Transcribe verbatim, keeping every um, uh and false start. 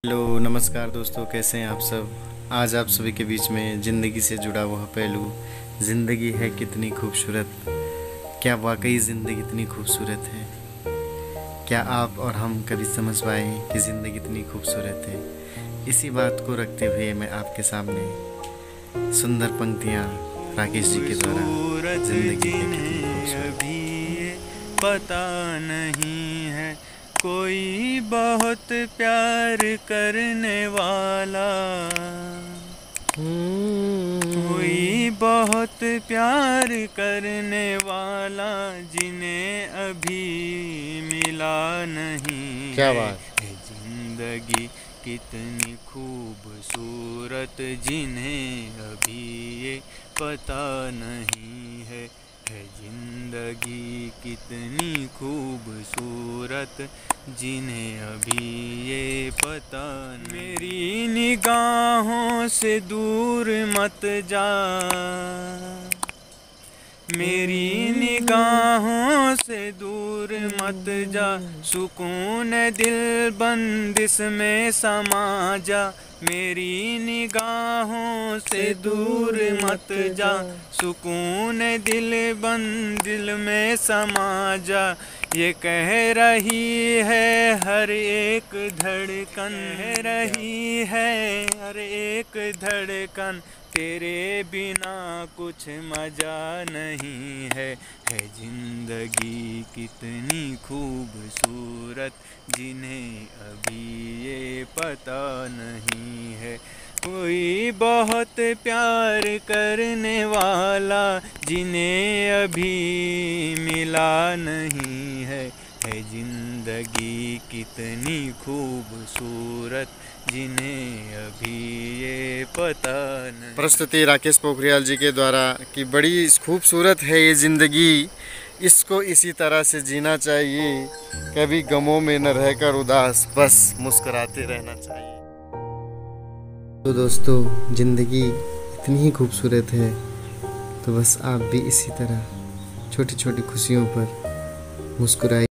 Hello नमस्कार दोस्तों, कैसे हैं आप सब। आज आप सभी के बीच में ज़िंदगी से जुड़ा हुआ पहलू, ज़िंदगी है कितनी खूबसूरत। क्या वाकई ज़िंदगी इतनी खूबसूरत है? क्या आप और हम कभी समझ पाए कि ज़िंदगी इतनी खूबसूरत है? इसी बात को रखते हुए मैं आपके सामने सुंदर पंक्तियाँ राकेश जी के द्वारा ज़िंदगी है कितनी खूबसूरत अभी पता नहीं है, कोई बहुत प्यार करने वाला, कोई बहुत प्यार करने वाला जिन्हें अभी मिला नहीं। क्या बात। है जिंदगी कितनी खूबसूरत जिन्हें अभी ये पता नहीं है। है जिंदगी कितनी खूबसूरत जिन्हें अभी ये पता नहीं। मेरी निगाहों से दूर मत जा, मेरी निगाहों से दूर मत जा, सुकून दिल बंदिश में समा जा। मेरी निगाहों से दूर मत जा, सुकून दिल बंदिल में समा जा। ये कह रही है हर एक धड़कन, कह रही है हर एक धड़कन, तेरे बिना कुछ मजा नहीं है। है जिंदगी कितनी खूबसूरत जिन्हें अभी ये पता नहीं है। कोई बहुत प्यार करने वाला जिन्हें अभी मिला नहीं है। है जिंदगी कितनी खूबसूरत जिन्हें अभी ये पता नहीं। प्रस्तुति राकेश पोखरियाल जी के द्वारा कि बड़ी खूबसूरत है ये ज़िंदगी, इसको इसी तरह से जीना चाहिए। कभी गमों में न रहकर उदास, बस मुस्कुराते रहना चाहिए। तो दोस्तों, ज़िंदगी इतनी ही खूबसूरत है, तो बस आप भी इसी तरह छोटी छोटी खुशियों पर मुस्कुराइए।